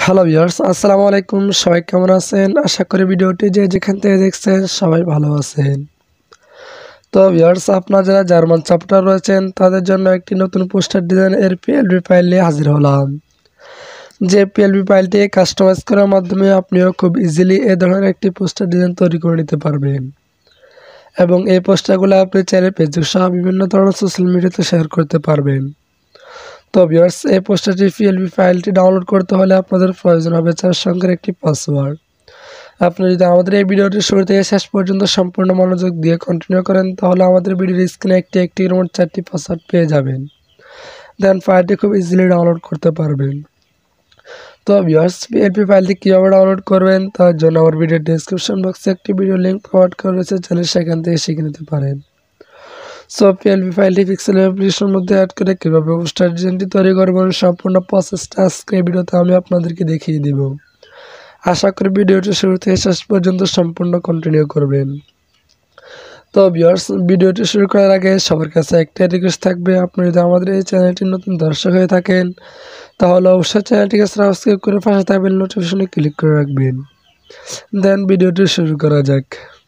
Hello viewers, আসসালামু আলাইকুম। সবাই কেমন আছেন? আশা করি ভিডিওটি যে যেখান থেকে দেখছেন সবাই ভালো আছেন। তো ভিউয়ার্স, আপনারা যারা জার্মান চ্যাপ্টার রয়েছেন তাদের জন্য একটি নতুন পোস্টার ডিজাইন এর পিএলবি ফাইল নিয়ে হাজির হলাম। যে পিএলবি ফাইলটি কাস্টমাইজ করার মাধ্যমে আপনিও খুব ইজিলি এ ধরনের একটি পোস্টার ডিজাইন তৈরি করে নিতে পারবেন এবং এই পোস্টারগুলো আপনি চাইলে ফেসবুক সহ বিভিন্ন ধরনের সোশ্যাল মিডিয়াতে শেয়ার করতে পারবেন। তো ভিউয়ার্স, এই পোস্টারটি পিএলবি ফাইলটি ডাউনলোড করতে হলে আপনাদের প্রয়োজন হবে 4 সংখ্যার একটি পাসওয়ার্ড। আপনি যদি আমাদের এই ভিডিওটি শুরু থেকে শেষ পর্যন্ত সম্পূর্ণ মনোযোগ দিয়ে কন্টিনিউ করেন তাহলে আমাদের ভিডিওর স্ক্রিনে একটি মোট 4টি পাসওয়ার্ড পেয়ে যাবেন। দেন ফাইলটি খুব ইজিলি ডাউনলোড করতে পারবেন। তো ভিউয়ার্স, পিএলপি ফাইলটি কীভাবে ডাউনলোড করবেন তার জন্য আমার ভিডিওর ডেসক্রিপশন বক্সে একটি ভিডিও লিঙ্ক প্রোভাইড করা রয়েছে, চাইলে সেখান থেকে শিখে নিতে পারেন। সো পিএলপি ফাইলটি পিক্সেল অ্যাপ্লিকেশনের মধ্যে অ্যাড করে কীভাবে পোস্টার ডিজাইনটি তৈরি করবেন সম্পূর্ণ প্রসেসটা আজকে এই ভিডিওতে আমি আপনাদেরকে দেখিয়ে দিব। আশা করি ভিডিওটি শুরু থেকে শেষ পর্যন্ত সম্পূর্ণ কন্টিনিউ করবেন। তো ভিউয়ার্স, ভিডিওটি শুরু করার আগে সবার কাছে একটা রিকোয়েস্ট থাকবে, আপনি যদি আমাদের এই চ্যানেলটির নতুন দর্শক হয়ে থাকেন তাহলে অবশ্যই চ্যানেলটিকে সাবস্ক্রাইব করে পাশে থাকা বেল নোটিফিকেশনে ক্লিক করে রাখবেন। দেন ভিডিওটি শুরু করা যাক।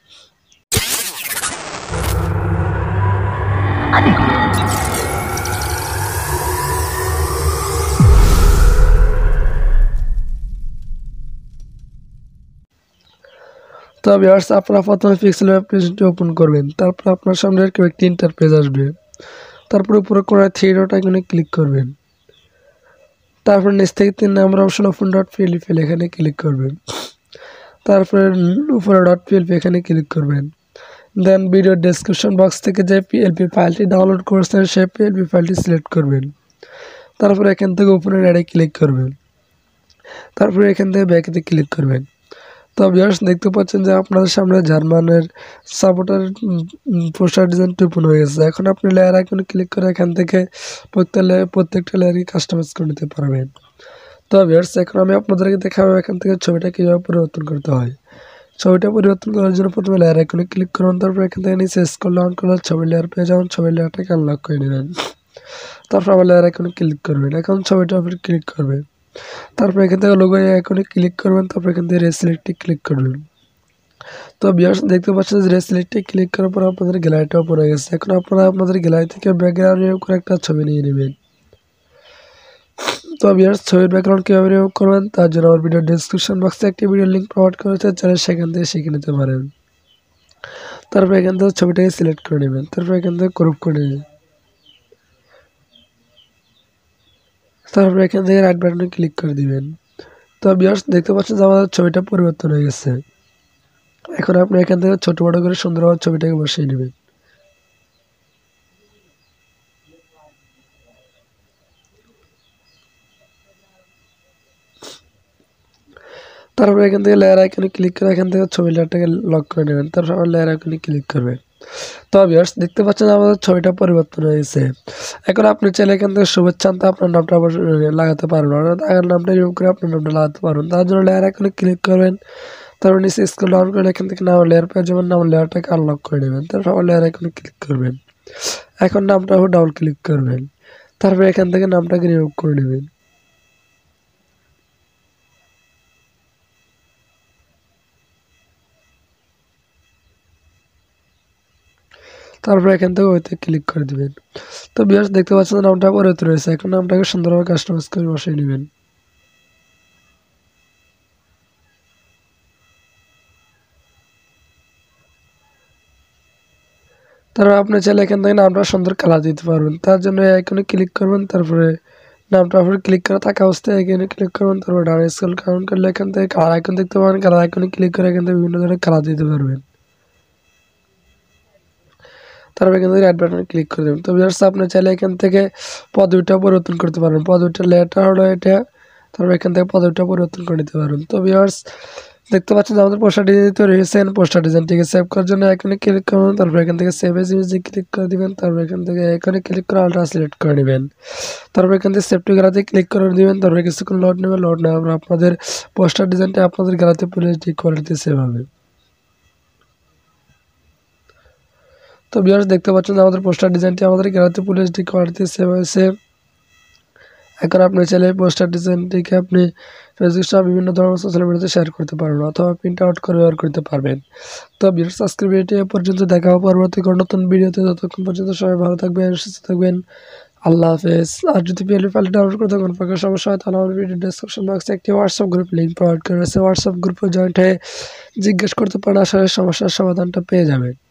তো ভিউয়ার্স, আপনারা প্রথমে পিক্সেল অ্যাপ্লিকেশনটি ওপেন করবেন। তারপর আপনার সামনে এরকম একটি ইন্টারফেস আসবে। তারপর উপরে কোণায় 3 ডট আইকনে ক্লিক করবেন। তারপর নিচ থেকে 3 নম্বর option open dot P L P file এখানে ক্লিক করবেন। তারপরে উপরে ডট পিএলপি এখানে ক্লিক করবেন। দেন ভিডিও ডেসক্রিপশন বক্স থেকে যে পিএলপি ফাইলটি ডাউনলোড করেছেন সেই পিএলপি ফাইলটি সিলেক্ট করবেন। তারপর এখান থেকে উপরে অ্যাডে ক্লিক করবেন। তারপরে এখান থেকে ব্যাকেতে ক্লিক করবেন। তো ভিউয়ার্স, দেখতে পাচ্ছেন যে আপনাদের সামনে জার্মানের সাপোর্টার পোস্টার ডিজাইনটি ওপেন হয়ে গেছে। এখন আপনি লেয়ার আইকনে ক্লিক করে এখান থেকে প্রত্যেকটা লেয়ারই কাস্টমাইজ করে নিতে পারবেন। তো ভিউয়ার্স, এখন আমি আপনাদেরকে দেখাবো এখান থেকে ছবিটা কীভাবে পরিবর্তন করতে হয়। ছবিটা পরিবর্তন করার জন্য প্রথমে লেয়ার আইকনে ক্লিক করুন। তারপর এখান থেকে নিচে স্ক্রল ডাউন করলে ছবি লেয়ার পেয়ে যাবেন। ছবি লেয়ারটাকে আনলক করে নেবেন। তারপর আবার লেয়ার আইকনে ক্লিক করবেন। এখন ছবিটার উপর ক্লিক করবেন। তারপর এখান থেকে লোগো আইকনে ক্লিক করবেন। তারপর এখান থেকে রেসিলেক্টে ক্লিক করবেন। তো ভিউয়ার্স, দেখতে পাচ্ছেন যে রেসিলেক্টে ক্লিক করার পর আপনাদের গ্যালারিটা ওপেন হয়ে গেছে। এখন আপনারা আপনাদের গ্যালারি থেকে ব্যাকগ্রাউন্ড রিমুভ করে একটা ছবি নিয়ে নেবেন। তো ভিউয়ার্স, ছবির ব্যাকগ্রাউন্ড কীভাবে রিমুভ করবেন তার জন্য আমার ভিডিও ডেসক্রিপশন বক্সে একটি ভিডিও লিঙ্ক প্রোভাইড করেছে, চাইলে সেখান থেকে শিখে নিতে পারেন। তারপর এখান থেকে ছবিটাকে সিলেক্ট করে নেবেন। তারপর এখান থেকে ক্রপ করে নেবেন। তারপর এখান থেকে রাইট বাটনে ক্লিক করে দিবেন। তো ভিউয়ার্স, দেখতে পাচ্ছেন যে আমাদের ছবিটা পরিবর্তন হয়ে গেছে। এখন আপনি এখান থেকে ছোট বড় করে সুন্দরভাবে ছবিটাকে বসিয়ে নেবেন। তারপর এখান থেকে লেয়ার আইকনে ক্লিক করে এখান থেকে ছবি লেয়ারটাকে লক করে নেবেন। তারপর আবার লেয়ার আইকনে ক্লিক করবেন। তো ভিউয়ার্স, দেখতে পাচ্ছেন আমাদের ছবিটা পরিবর্তন হয়ে গেছে। এখন আপনি চাইলে এখান থেকে শুভেচ্ছা আনতে আপনার নামটা আবার লাগাতে পারবেন, অর্থাৎ আগের নামটা রিমুভ করে আপনার নামটা লাগাতে পারবেন। তার জন্য লেয়ার আইকনে ক্লিক করবেন। তারপর নিচে স্ক্রল ডাউন করে এখান থেকে নাম লেয়ার পেয়ে যাবেন। নাম লেয়ারটাকে আনলক করে নেবেন। তারপর আবার লেয়ার আইকনে ক্লিক করবেন। এখন নামটা আবার ডাবল ক্লিক করবেন। তারপর এখান থেকে নামটাকে রিমুভ করে নেবেন। তারপর এখান থেকে ওইতে ক্লিক করে দিবেন। তো ভিউয়ার্স, দেখতে পাচ্ছেন নামটা পরিবর্তন রয়েছে। এখন নামটাকে সুন্দরভাবে কাস্টমাইজ করে বসিয়ে নেবেন। তারপর আপনি চাইলে এখান থেকে নামটা সুন্দর কালার দিতে পারবেন। তার জন্য এই আইকনে ক্লিক করবেন। তারপরে নামটার উপরে ক্লিক করা থাকা অবস্থায় এখানে ক্লিক করবেন। তারপর ডান স্ক্রল ডাউন করলে এখান থেকে কালার আইকন দেখতে পাবেন। কালার আইকনে ক্লিক করে এখান থেকে বিভিন্ন ধরনের কালার দিতে পারবেন। তারপর এখান থেকে রাইট বাটনে ক্লিক করে দেবেন। তো ভিউয়ার্স, আপনি চাইলে এখান থেকে পদবিটা পরিবর্তন করতে পারবেন। পদবিটার লেয়ারটা হলো এটা। তারপর এখান থেকে পদবিটা পরিবর্তন করে নিতে পারবেন। তো ভিউয়ার্স, দেখতে পাচ্ছেন যে আমাদের পোস্টার ডিজাইন তৈরি হয়েছে। পোস্টার ডিজাইনটিকে সেভ করার জন্য এখানে ক্লিক করুন। তারপর এখান থেকে সেভ এজ ইমেজে ক্লিক করে দিবেন। তারপর এখান থেকে এখানে ক্লিক করে আলট্রা সিলেক্ট করে নেবেন। তারপর এখান থেকে সেভ টু গ্যালারিতে ক্লিক করে দিবেন। তারপরে কিছুক্ষণ লোড নেবেন। লোড নেওয়ার পর আপনাদের পোস্টার ডিজাইনটা আপনাদের গ্যালারিতে ফুল এইচডি কোয়ালিটিতে সেভ হবে। তো ভিউয়ার্স, দেখতে পাচ্ছেন যে আমাদের পোস্টার ডিজাইনটি আমাদের গ্যালারিতে ফুল এইচডি কোয়ালিটিতে সেভ হয়েছে। এখন আপনি চাইলে এই পোস্টার ডিজাইনটিকে আপনি ফেসবুক সহ বিভিন্ন ধরনের সোশ্যাল মিডিয়াতে শেয়ার করতে পারবেন অথবা প্রিন্ট আউট করে ব্যবহার করতে পারবেন। তো ভিউয়ার্স আজকের ভিডিওটি এ পর্যন্ত, দেখা হবে পরবর্তী কোনো নতুন ভিডিওতে। ততক্ষণ পর্যন্ত সবাই ভালো থাকবেন, সুস্থ থাকবেন। আল্লাহ হাফেজ। আর যদি পিএলপি ফাইলটি ডাউনলোড করতে কোনো প্রকার সমস্যা হয় তাহলে আমার ভিডিও ডেসক্রিপশন বক্সে একটি হোয়াটসঅ্যাপ গ্রুপ লিঙ্ক প্রোভাইড করা হয়েছে। হোয়াটসঅ্যাপ গ্রুপে জয়েন্ট হয়ে জিজ্ঞেস করতে পারেন, আসলে সমস্যার সমাধানটা পেয়ে যাবেন।